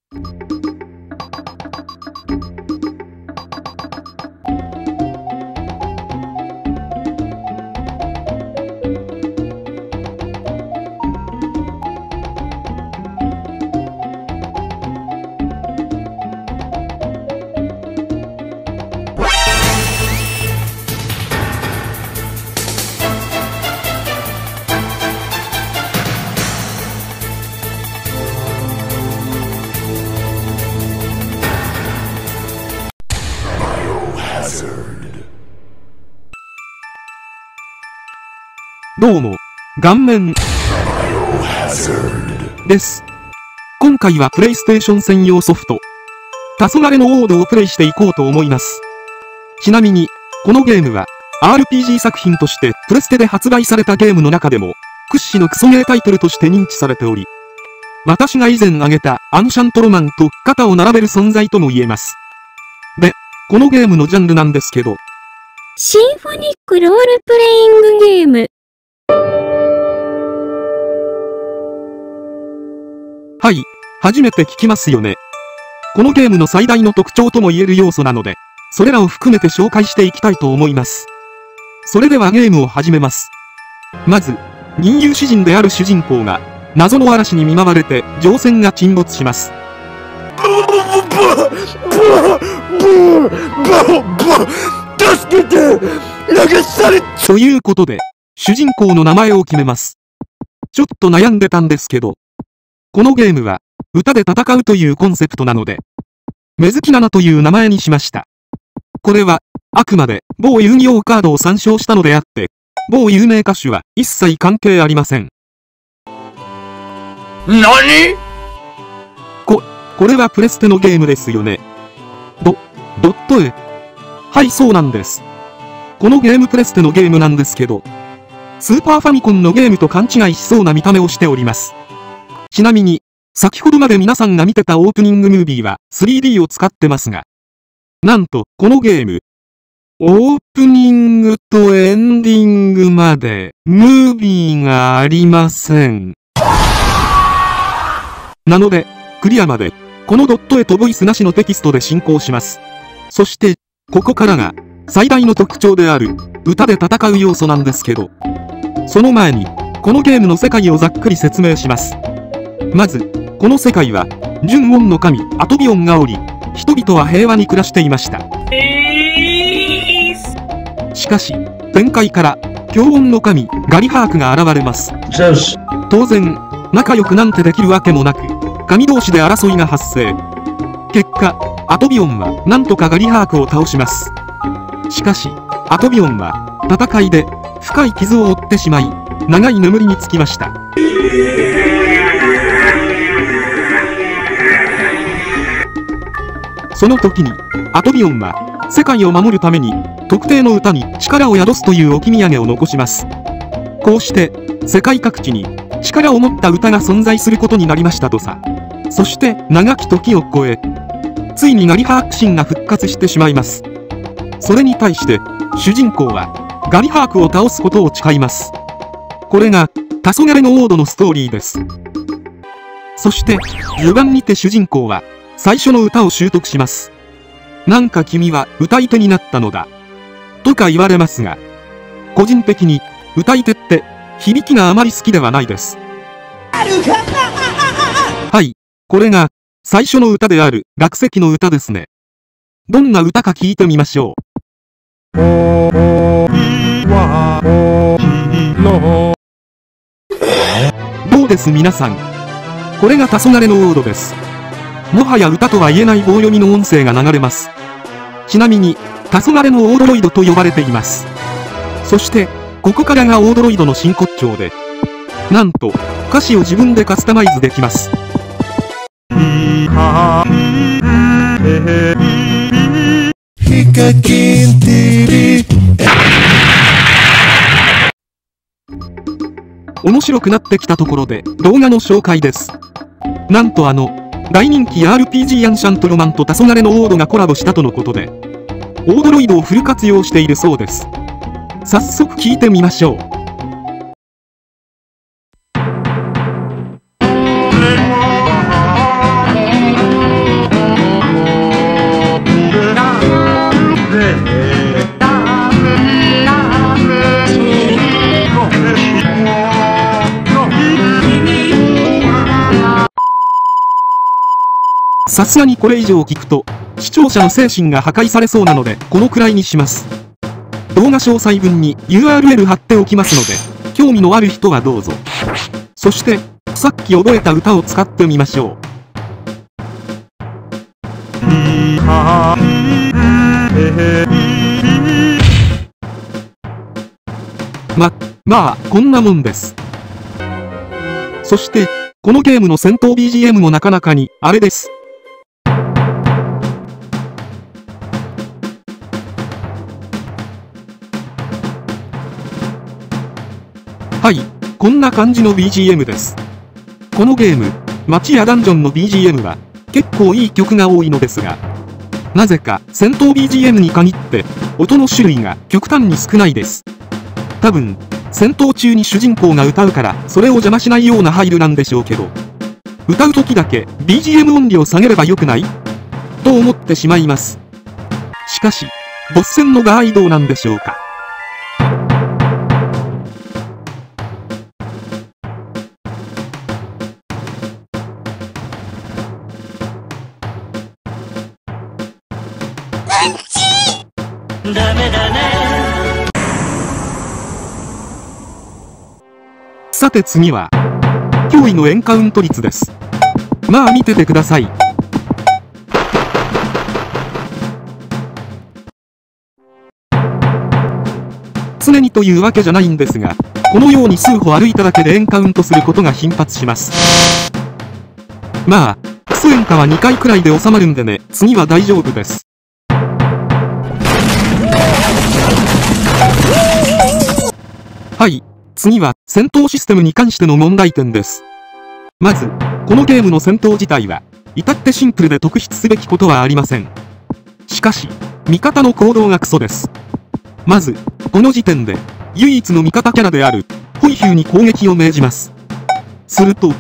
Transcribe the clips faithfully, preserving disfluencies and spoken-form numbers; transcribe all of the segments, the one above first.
どうも、顔面です。今回はプレイステーション専用ソフト、黄昏のオードをプレイしていこうと思います。ちなみに、このゲームは、アールピージー 作品としてプレステで発売されたゲームの中でも、屈指のクソゲータイトルとして認知されており、私が以前挙げたアンシャントロマンと肩を並べる存在とも言えます。で、このゲームのジャンルなんですけど、 シンフォニックロールプレイングゲーム。 はい、初めて聞きますよね。このゲームの最大の特徴とも言える要素なので、それらを含めて紹介していきたいと思います。それではゲームを始めます。まず、人魚詩人である主人公が、謎の嵐に見舞われて乗船が沈没します。 助けて！流されということで、主人公の名前を決めます。ちょっと悩んでたんですけど、このゲームは、歌で戦うというコンセプトなので、メズキナナという名前にしました。これは、あくまで、某遊戯王カードを参照したのであって、某有名歌手は一切関係ありません。 何？ こ、これはプレステのゲームですよね。ド、ドット絵。はい、そうなんです。このゲームプレステのゲームなんですけど、スーパーファミコンのゲームと勘違いしそうな見た目をしております。ちなみに、先ほどまで皆さんが見てたオープニングムービーは スリーディー を使ってますが、なんと、このゲーム、オープニングとエンディングまで、ムービーがありません。なので、クリアまで、このドット絵とボイスなしのテキストで進行します。そして、ここからが、最大の特徴である、歌で戦う要素なんですけど、その前に、このゲームの世界をざっくり説明します。まず、この世界は、純音の神、アトビオンがおり、人々は平和に暮らしていました。しかし、展開から、強音の神、ガリハークが現れます。当然、仲良くなんてできるわけもなく、神同士で争いが発生。結果、アトビオンはなんとかガリハークを倒します。しかし、アトビオンは、戦いで、深い傷を負ってしまい、長い眠りにつきました。その時に、アトビオンは、世界を守るために、特定の歌に力を宿すという置き土産を残します。こうして、世界各地に、力を持った歌が存在することになりましたとさ。そして、長き時を超え、ついにガリハーク神が復活してしまいます。それに対して、主人公は、ガリハークを倒すことを誓います。これが、黄昏のオードのストーリーです。そして、序盤にて主人公は、最初の歌を習得します。なんか君は歌い手になったのだ。とか言われますが、個人的に、歌い手って、響きがあまり好きではないです。はい、これが、最初の歌である、落石の歌ですね。どんな歌か聞いてみましょう。どうです皆さん。これが黄昏のオードです。もはや歌とは言えない棒読みの音声が流れます。ちなみに、黄昏のオードロイドと呼ばれています。そして、ここからがオードロイドの真骨頂で、なんと、歌詞を自分でカスタマイズできます。面白くなってきたところで動画の紹介です。なんとあの大人気 アールピージー アンシャントロマンと黄昏のオードがコラボしたとのことで、オードロイドをフル活用しているそうです。早速聞いてみましょう。 さすがにこれ以上聞くと、視聴者の精神が破壊されそうなので、このくらいにします。動画詳細文に ユーアールエル 貼っておきますので、興味のある人はどうぞ。そして、さっき覚えた歌を使ってみましょう。ま、まあ、こんなもんです。そして、このゲームの戦闘 ビージーエム もなかなかに、あれです。はい、こんな感じの ビージーエム です。このゲーム、街やダンジョンの ビージーエム は、結構いい曲が多いのですが、なぜか戦闘 ビージーエム に限って、音の種類が極端に少ないです。多分、戦闘中に主人公が歌うから、それを邪魔しないような配慮なんでしょうけど、歌う時だけ ビージーエム 音量下げればよくない?と思ってしまいます。しかし、ボス戦の場合どうなんでしょうか。 ダメだね。 さて次は、驚異のエンカウント率です。まあ見ててください。常にというわけじゃないんですが、このように数歩歩いただけでエンカウントすることが頻発します。まあ、クソエンカはにかいくらいで収まるんでね、次は大丈夫です。はい、次は戦闘システムに関しての問題点です。まず、このゲームの戦闘自体は、至ってシンプルで特筆すべきことはありません。しかし、味方の行動がクソです。まず、この時点で、唯一の味方キャラである、ホイヒューに攻撃を命じます。すると、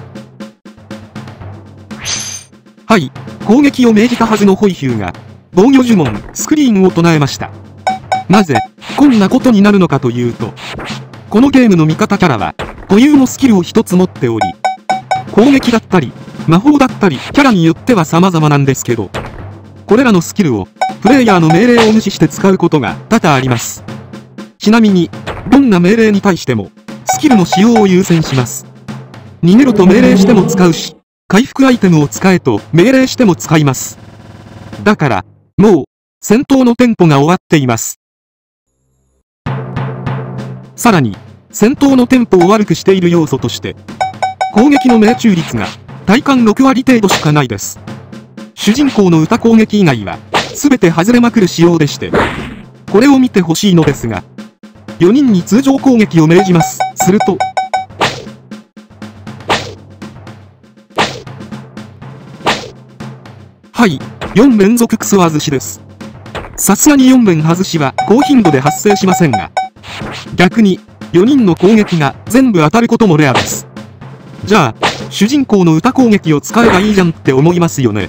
はい、攻撃を命じたはずのホイヒューが、防御呪文、スクリーンを唱えました。なぜ、こんなことになるのかというと、このゲームの味方キャラは、固有のスキルを一つ持っており、攻撃だったり、魔法だったり、キャラによっては様々なんですけど、これらのスキルを、プレイヤーの命令を無視して使うことが多々あります。ちなみに、どんな命令に対しても、スキルの使用を優先します。逃げろと命令しても使うし、回復アイテムを使えと命令しても使います。だから、もう、戦闘のテンポが終わっています。さらに、戦闘のテンポを悪くしている要素として、攻撃の命中率が体感ろくわり程度しかないです。主人公の歌攻撃以外は、すべて外れまくる仕様でして、これを見てほしいのですが、よにんに通常攻撃を命じます。すると、はい、よん連続クソ外しです。さすがによん連外しは高頻度で発生しませんが、逆に、よにんの攻撃が全部当たることもレアです。じゃあ、主人公の歌攻撃を使えばいいじゃんって思いますよね。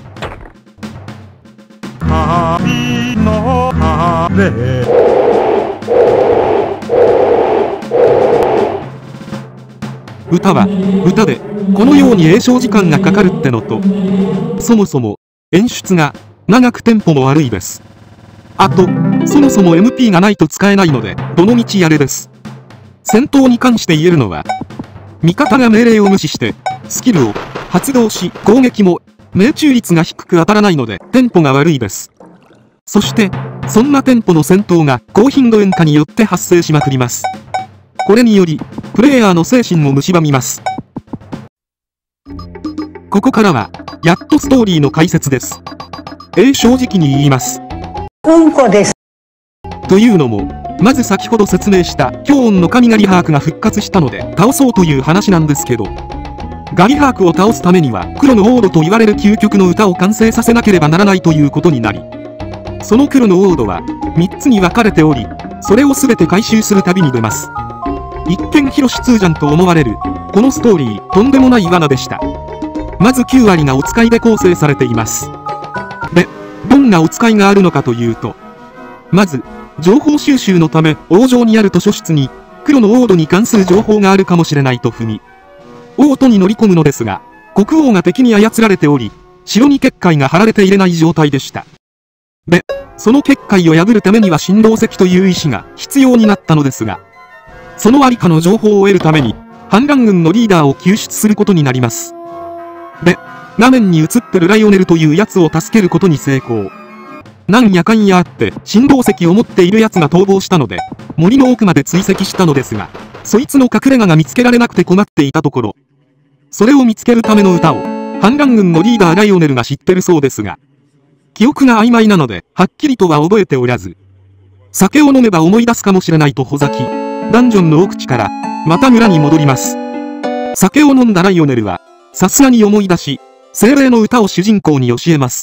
歌は、歌で、このように詠唱時間がかかるってのと、そもそも、演出が、長くテンポも悪いです。あと、そもそも エムピー がないと使えないので、どのみちあれです。戦闘に関して言えるのは、味方が命令を無視して、スキルを発動し、攻撃も、命中率が低く当たらないので、テンポが悪いです。そして、そんなテンポの戦闘が高頻度演歌によって発生しまくります。これにより、プレイヤーの精神も蝕みます。ここからは、やっとストーリーの解説です。えー、正直に言います。 うんこです。 というのも、まず先ほど説明した強音の神ガリハークが復活したので倒そうという話なんですけど、ガリハークを倒すためには黒のオードと言われる究極の歌を完成させなければならないということになり、その黒のオードはみっつに分かれており、それを全て回収する旅に出ます。一見ヒロシ通じゃんと思われるこのストーリー、とんでもない罠でした。まずきゅうわりがお使いで構成されています。で、どんなお使いがあるのかというと、まず情報収集のため王城にある図書室に黒のオードに関する情報があるかもしれないと踏み、オートに乗り込むのですが、国王が敵に操られており、 城に結界が張られていれない状態でした。で、その結界を破るためには神道石という石が必要になったのですが、そのありかの情報を得るために、反乱軍のリーダーを救出することになります。で、画面に映ってるライオネルという奴を助けることに成功。なんやかんやあって、神道石を持っている奴が逃亡したので、森の奥まで追跡したのですが、そいつの隠れ家が見つけられなくて困っていたところ、それを見つけるための歌を、反乱軍のリーダーライオネルが知ってるそうですが、記憶が曖昧なので、はっきりとは覚えておらず、酒を飲めば思い出すかもしれないとほざき、ダンジョンの奥地から、また村に戻ります。酒を飲んだライオネルは、さすがに思い出し、精霊の歌を主人公に教えます。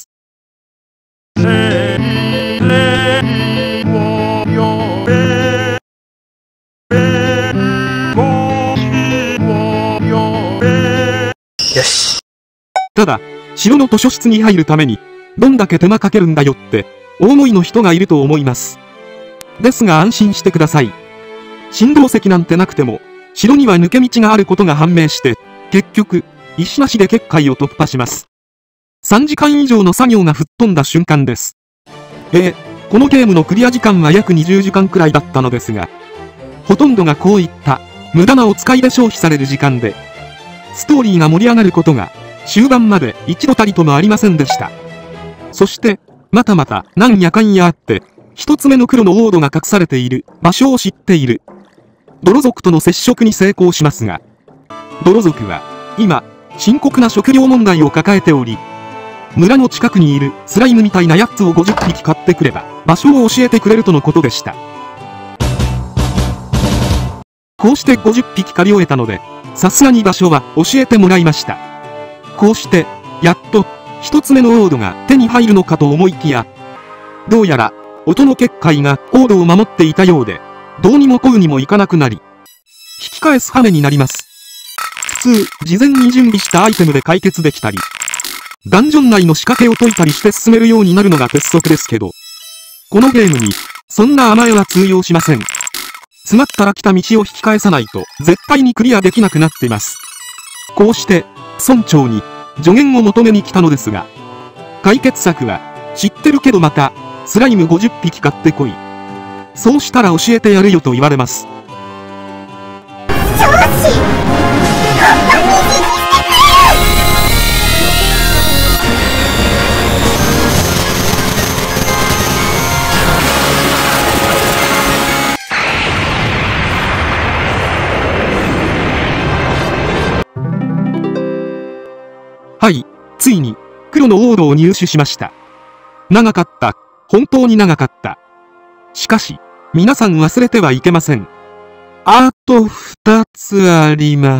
よし。 ただ、城の図書室に入るために、どんだけ手間かけるんだよって、大思いの人がいると思います。ですが安心してください。神道石なんてなくても、城には抜け道があることが判明して、結局、石なしで結界を突破します。さんじかん以上の作業が吹っ飛んだ瞬間です。えー、このゲームのクリア時間は約にじゅうじかんくらいだったのですが、ほとんどがこういった、無駄なお使いで消費される時間で、ストーリーが盛り上がることが、終盤まで一度たりともありませんでした。そして、またまた、なんやかんやあって、一つ目の黒のオードが隠されている、場所を知っている。泥族との接触に成功しますが、泥族は、今、深刻な食料問題を抱えており、村の近くにいるスライムみたいなやつをごじゅっぴき買ってくれば、場所を教えてくれるとのことでした。こうしてごじゅっぴき借り終えたので、さすがに場所は教えてもらいました。こうして、やっと、一つ目のオードが手に入るのかと思いきや、どうやら、音の結界がオードを守っていたようで、どうにもこうにもいかなくなり、引き返す羽目になります。普通、事前に準備したアイテムで解決できたり、ダンジョン内の仕掛けを解いたりして進めるようになるのが鉄則ですけど、このゲームに、そんな甘えは通用しません。詰まったら来た道を引き返さないと、絶対にクリアできなくなっています。こうして、村長に、助言を求めに来たのですが、解決策は、知ってるけどまた、スライムごじゅっぴき買ってこい。そうしたら教えてやるよと言われます。はい、ついに、黒のオードを入手しました。長かった。本当に長かった。しかし、皆さん忘れてはいけません。あと二つあります。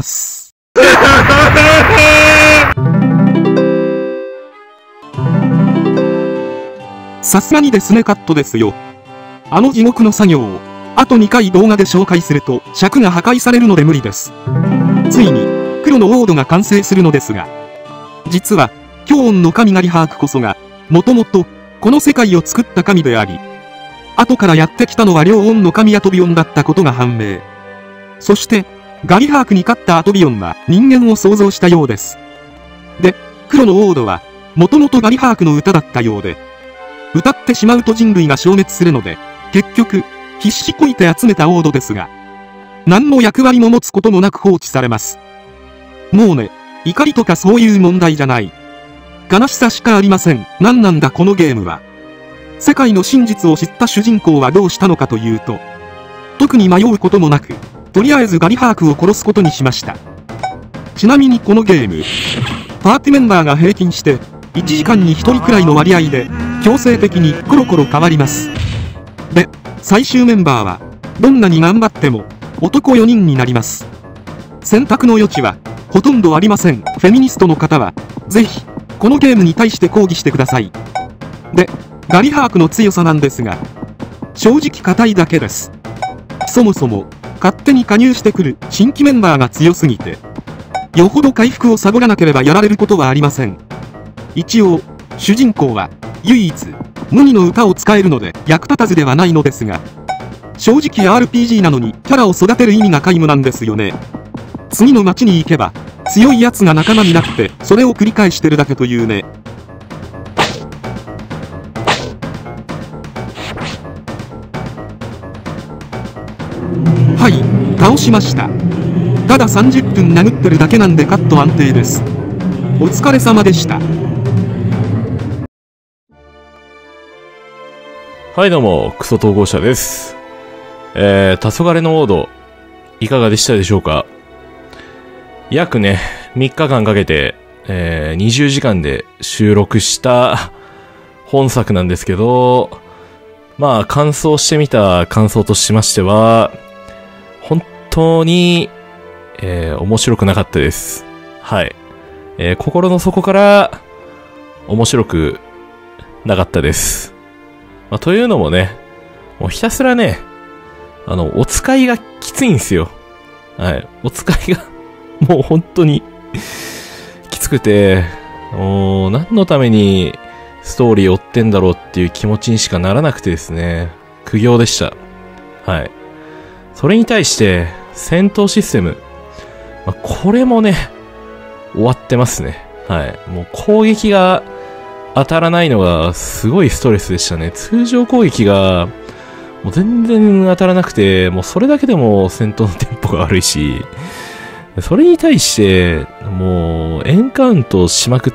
さすがにですねカットですよ。あの地獄の作業を、あとにかい動画で紹介すると尺が破壊されるので無理です。ついに、黒のオードが完成するのですが、実は、凶音の神ガリハークこそが、もともと、この世界を作った神であり、後からやってきたのは両音の神アトビオンだったことが判明。そして、ガリハークに勝ったアトビオンは人間を想像したようです。で、黒のオードは、もともとガリハークの歌だったようで、歌ってしまうと人類が消滅するので、結局、必死こいて集めたオードですが、何の役割も持つこともなく放置されます。もうね、怒りとかそういう問題じゃない。悲しさしかありません。何なんだこのゲームは。世界の真実を知った主人公はどうしたのかというと、特に迷うこともなく、とりあえずガリハークを殺すことにしました。ちなみにこのゲーム、パーティメンバーが平均して、いちじかんにひとりくらいの割合で、強制的にコロコロ変わります。で、最終メンバーは、どんなに頑張っても、男よにんになります。選択の余地は、ほとんどありません。フェミニストの方は、ぜひ、このゲームに対して抗議してください。で、ガリハークの強さなんですが、正直硬いだけです。そもそも、勝手に加入してくる新規メンバーが強すぎて、よほど回復をサボらなければやられることはありません。一応、主人公は、唯一、無二の歌を使えるので役立たずではないのですが、正直 アールピージー なのにキャラを育てる意味が皆無なんですよね。次の街に行けば、強い奴が仲間になって、それを繰り返してるだけというね。 しました。たださんじゅっぷん殴ってるだけなんでカット安定です。お疲れ様でした。 はいどうも、クソ統合者です。えー、黄昏のオード、いかがでしたでしょうか。約ね、みっかかんかけて、えー、にじゅうじかんで収録した本作なんですけど、まあ、感想してみた感想としましては、本当に、えー、面白くなかったです。はい。えー、心の底から、面白くなかったです。まあ、というのもね、もうひたすらね、あの、お使いがきついんですよ。はい。お使いが、もう本当に、きつくて、もう、何のために、ストーリー追ってんだろうっていう気持ちにしかならなくてですね、苦行でした。はい。それに対して、戦闘システム。まあ、これもね、終わってますね。はい。もう攻撃が当たらないのがすごいストレスでしたね。通常攻撃がもう全然当たらなくて、もうそれだけでも戦闘のテンポが悪いし、それに対して、もうエンカウントしまくって、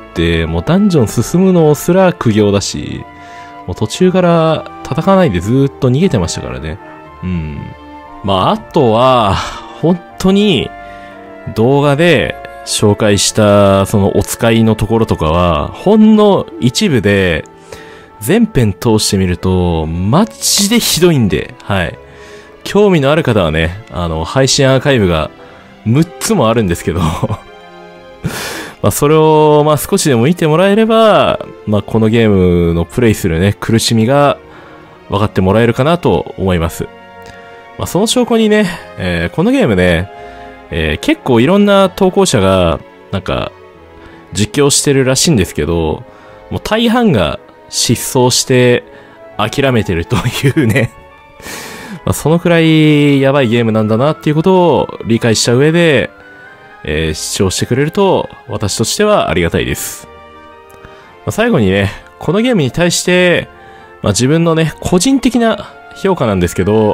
もうダンジョン進むのすら苦行だし、もう途中から戦わないでずーっと逃げてましたからね。うん。まあ、あとは、本当に動画で紹介したそのお使いのところとかは、ほんの一部で全編通してみると、マジでひどいんで、はい。興味のある方はね、あの、配信アーカイブがむっつもあるんですけど、まあそれを、まあ少しでも見てもらえれば、まあこのゲームのプレイするね、苦しみが分かってもらえるかなと思います。まあその証拠にね、えー、このゲームね、えー、結構いろんな投稿者が、なんか、実況してるらしいんですけど、もう大半が失踪して諦めてるというね、まあそのくらいやばいゲームなんだなっていうことを理解した上で、えー、視聴してくれると、私としてはありがたいです。まあ、最後にね、このゲームに対して、まあ自分のね、個人的な評価なんですけど、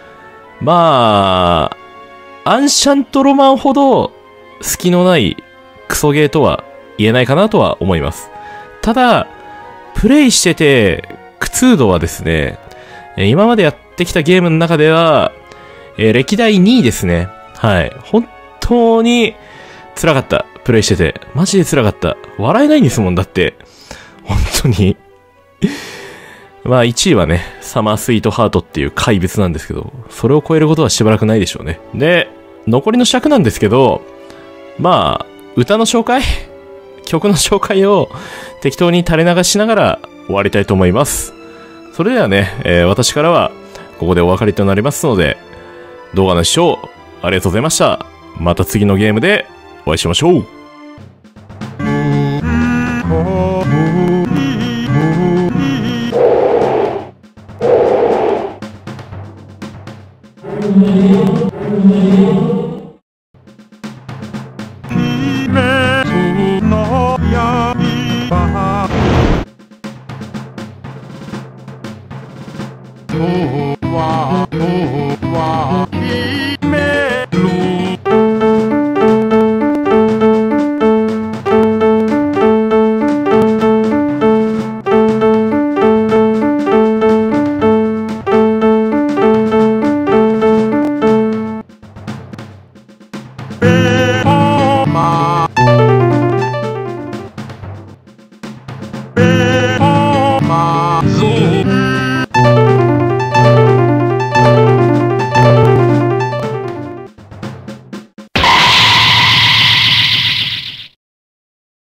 まあ、アンシャントロマンほど隙のないクソゲーとは言えないかなとは思います。ただ、プレイしてて苦痛度はですね、今までやってきたゲームの中では、えー、歴代にいですね。はい。本当に辛かった。プレイしてて。マジで辛かった。笑えないんですもん、だって。本当に。まあいちいはね、サマースイートハートっていう怪物なんですけど、それを超えることはしばらくないでしょうね。で、残りの尺なんですけど、まあ、歌の紹介曲の紹介を適当に垂れ流しながら終わりたいと思います。それではね、えー、私からはここでお別れとなりますので、動画の視聴ありがとうございました。また次のゲームでお会いしましょう。 Oh